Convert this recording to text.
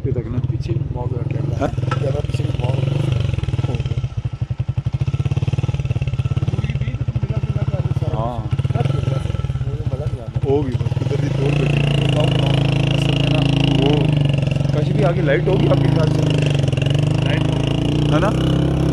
पे तक ना पीछे भी घुमाओगे कैमरा, ज़्यादा पीछे भी घुमाओगे। हाँ मज़ा नहीं आता। होगी बस उधर ही तोड़ बची असल में ना। वो कहीं भी आगे लाइट होगी आपके ख्याल से? लाइट है ना?